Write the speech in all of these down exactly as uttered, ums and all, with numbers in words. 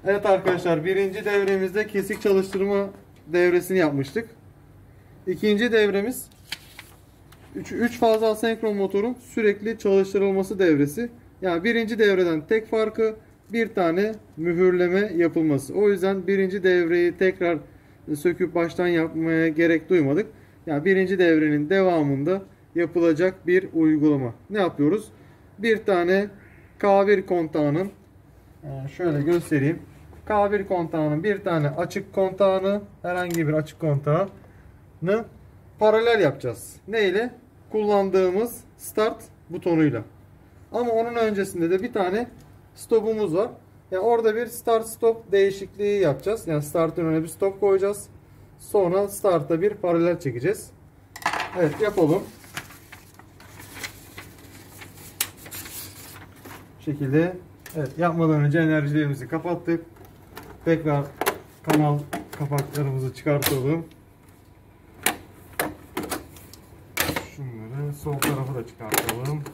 Evet arkadaşlar, birinci devremizde kesik çalıştırma devresini yapmıştık. İkinci devremiz üç fazlı asenkron motorun sürekli çalıştırılması devresi. Yani birinci devreden tek farkı bir tane mühürleme yapılması. O yüzden birinci devreyi tekrar söküp baştan yapmaya gerek duymadık. Yani birinci devrenin devamında yapılacak bir uygulama. Ne yapıyoruz? Bir tane K bir kontağının, şöyle göstereyim. K bir kontağının bir tane açık kontağını, herhangi bir açık kontağını paralel yapacağız. Ne ile? Kullandığımız start butonuyla. Ama onun öncesinde de bir tane stopumuz var. Yani orada bir start stop değişikliği yapacağız. Yani startın önüne bir stop koyacağız. Sonra startta bir paralel çekeceğiz. Evet, yapalım. Bu şekilde. Evet, yapmadan önce enerjilerimizi kapattık. Tekrar kanal kapaklarımızı çıkartalım. Şunları sol tarafa da çıkartalım.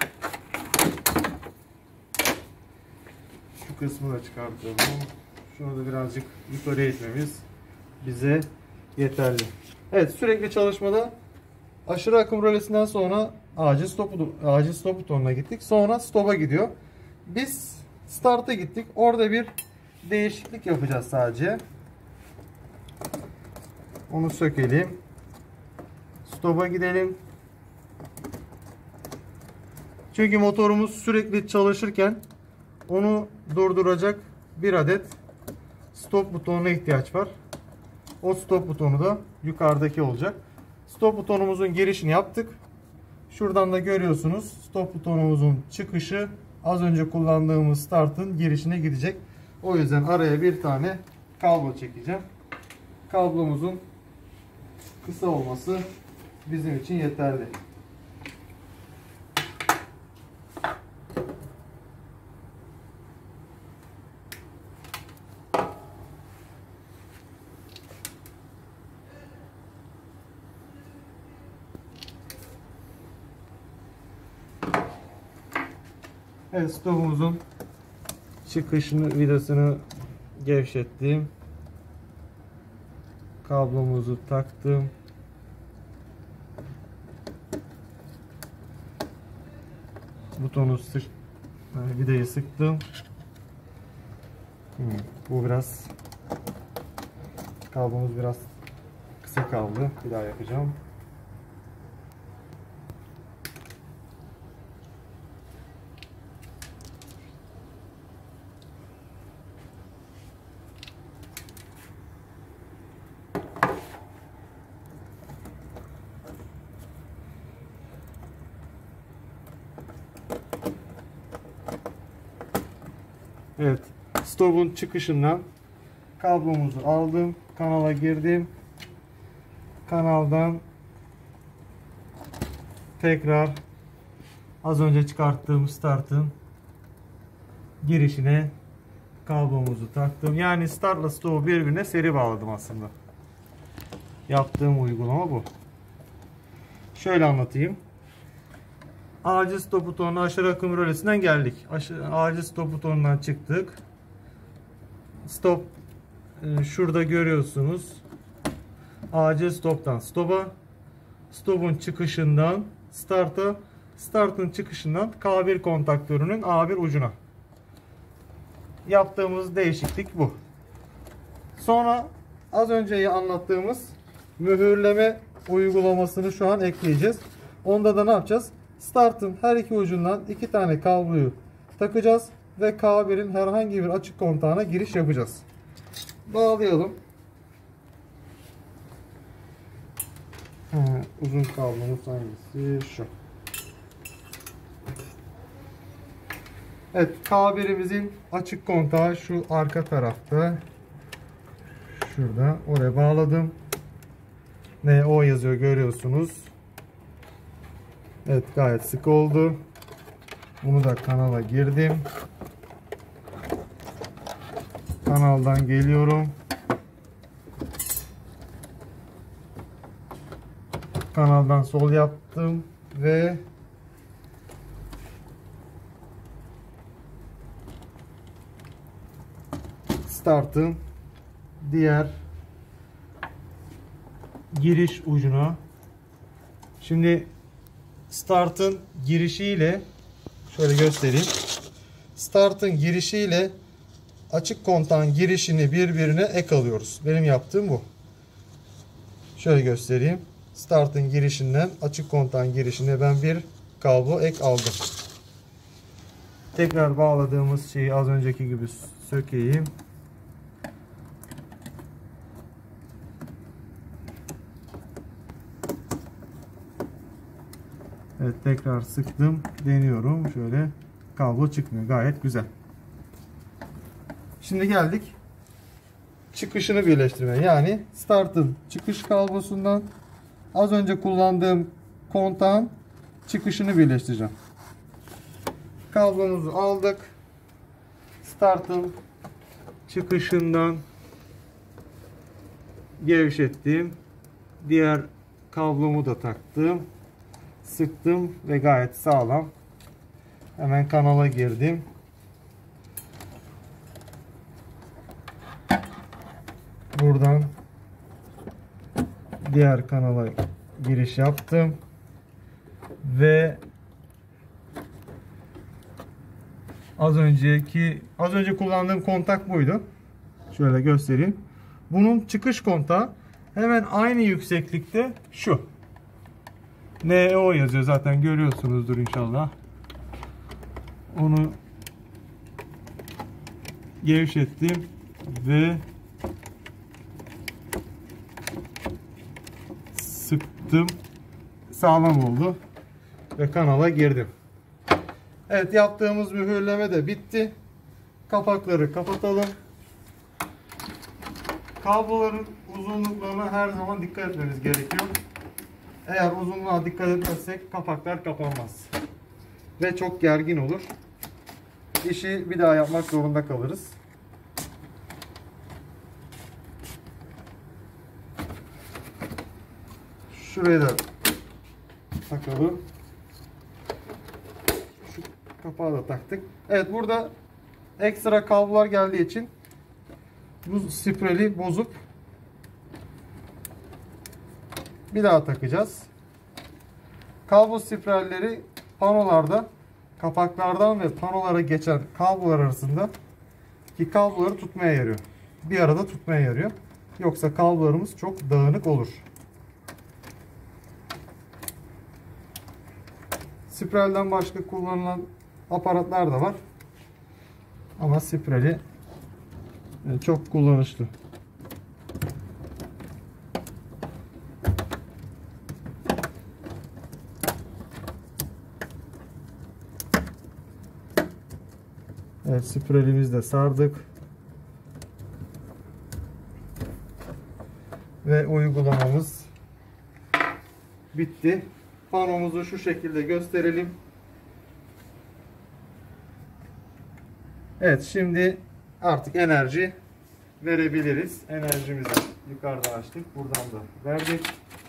Şu kısmı da çıkartalım. Şunu da birazcık yukarıya itmemiz bize yeterli. Evet, sürekli çalışmada aşırı akım rölesinden sonra acil stop, acil stop butonuna gittik. Sonra stop'a gidiyor. Biz start'a gittik. Orada bir değişiklik yapacağız sadece. Onu sökelim. Stop'a gidelim. Çünkü motorumuz sürekli çalışırken onu durduracak bir adet stop butonuna ihtiyaç var. O stop butonu da yukarıdaki olacak. Stop butonumuzun girişini yaptık. Şuradan da görüyorsunuz, stop butonumuzun çıkışı az önce kullandığımız startın girişine gidecek. O yüzden araya bir tane kablo çekeceğim. Kablomuzun kısa olması bizim için yeterli. Evet, stopumuzun çıkışını, vidasını gevşettim. Kablomuzu taktım. Butonu sık, yani vidayı sıktım. Hmm, bu biraz kablomuz biraz kısa kaldı. Bir daha yapacağım. Evet, stopun çıkışından kablomuzu aldım, kanala girdim. Kanaldan tekrar az önce çıkarttığım startın girişine kablomuzu taktım. Yani startla stopu birbirine seri bağladım aslında. Yaptığım uygulama bu. Şöyle anlatayım. Acil stop butonuna aşırı akım rölesinden geldik. Aşırı, acil stop butonundan çıktık. Stop e, şurada görüyorsunuz. Acil stoptan stop'a, stop'un çıkışından start'a, start'ın çıkışından K bir kontaktörünün A bir ucuna. Yaptığımız değişiklik bu. Sonra az önce anlattığımız mühürleme uygulamasını şu an ekleyeceğiz. Onda da ne yapacağız? Start'ın her iki ucundan iki tane kabloyu takacağız ve K bir'in herhangi bir açık kontağına giriş yapacağız. Bağlayalım. Ha, uzun kablomuz hangisi? Şu. Evet, K bir'imizin açık kontağı şu arka tarafta. Şurada. Oraya bağladım. N O yazıyor, görüyorsunuz. Evet, gayet sık oldu. Bunu da kanala girdim. Kanaldan geliyorum. Kanaldan sol yaptım ve startın diğer giriş ucuna. Şimdi startın girişiyle şöyle göstereyim. Startın girişiyle açık kontağın girişini birbirine ek alıyoruz. Benim yaptığım bu. Şöyle göstereyim. Startın girişinden açık kontağın girişine ben bir kablo ek aldım. Tekrar bağladığımız şeyi az önceki gibi sökeyim. Evet, tekrar sıktım. Deniyorum. Şöyle kablo çıkmıyor. Gayet güzel. Şimdi geldik çıkışını birleştirmeye. Yani startın çıkış kablosundan az önce kullandığım kontağın çıkışını birleştireceğim. Kablomuzu aldık. Startın çıkışından gevşettim. Diğer kablomu da taktım. Sıktım ve gayet sağlam. Hemen kanala girdim. Buradan diğer kanala giriş yaptım. Ve az önceki az önce kullandığım kontak buydu. Şöyle göstereyim. Bunun çıkış kontağı hemen aynı yükseklikte şu. N O yazıyor, zaten görüyorsunuzdur inşallah. Onu gevşettim ve sıktım. Sağlam oldu ve kanala girdim. Evet, yaptığımız mühürleme de bitti. Kapakları kapatalım. Kabloların uzunluklarına her zaman dikkat etmemiz gerekiyor. Eğer uzunluğa dikkat etmezsek kapaklar kapanmaz. Ve çok gergin olur. İşi bir daha yapmak zorunda kalırız. Şuraya da takalım. Şu kapağı da taktık. Evet, burada ekstra kablolar geldiği için bu spreli bozup bir daha takacağız. Kablo spiralleri panolarda, kapaklardan ve panolara geçen kablolar arasında ki kabloları tutmaya yarıyor. Bir arada tutmaya yarıyor. Yoksa kablolarımız çok dağınık olur. Spiralden başka kullanılan aparatlar da var. Ama spirali çok kullanışlı. Evet, spiralimizi de sardık. Ve uygulamamız bitti. Panomuzu şu şekilde gösterelim. Evet, şimdi artık enerji verebiliriz. Enerjimizi yukarıda açtık. Buradan da verdik.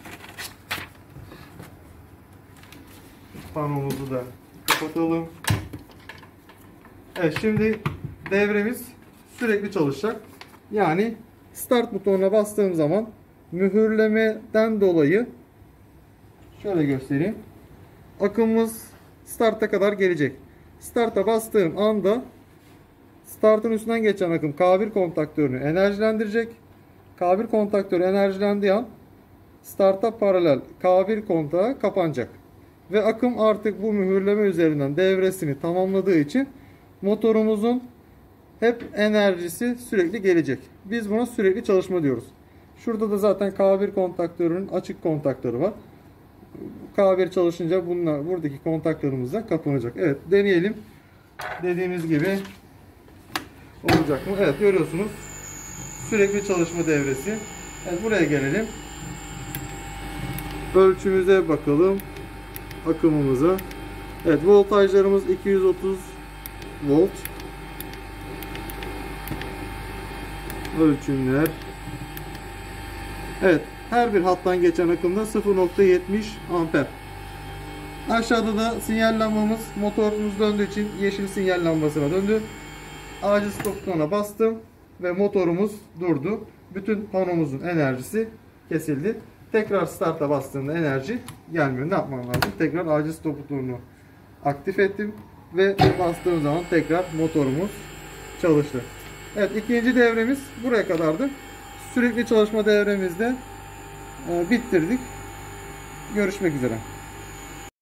Panomuzu da kapatalım. Evet, şimdi devremiz sürekli çalışacak. Yani start butonuna bastığım zaman mühürlemeden dolayı şöyle göstereyim. Akımımız start'a kadar gelecek. Start'a bastığım anda startın üstünden geçen akım K bir kontaktörünü enerjilendirecek. K bir kontaktörü enerjilendiği an start'a paralel K bir kontağı kapanacak. Ve akım artık bu mühürleme üzerinden devresini tamamladığı için motorumuzun hep enerjisi sürekli gelecek. Biz buna sürekli çalışma diyoruz. Şurada da zaten K bir kontaktörünün açık kontaktörü var. K bir çalışınca bunlar, buradaki kontaklarımız da kapanacak. Evet, deneyelim. Dediğimiz gibi olacak mı? Evet, görüyorsunuz. Sürekli çalışma devresi. Evet, buraya gelelim. Ölçümüze bakalım. Akımımıza. Evet, voltajlarımız iki yüz otuz volt. Ölçümler. Evet, her bir hattan geçen akımda sıfır nokta yetmiş amper. Aşağıda da sinyal lambamız, motorumuz döndüğü için yeşil sinyal lambasına döndü. Acil stop butonuna bastım. ve motorumuz durdu. Bütün panomuzun enerjisi kesildi. Tekrar start'a bastığında enerji gelmiyor. Ne yapmam lazım? Tekrar acil stop butonunu aktif ettim ve bastığım zaman tekrar motorumuz çalıştı. Evet, ikinci devremiz buraya kadardı. Sürekli çalışma devremizde e, bitirdik. Görüşmek üzere.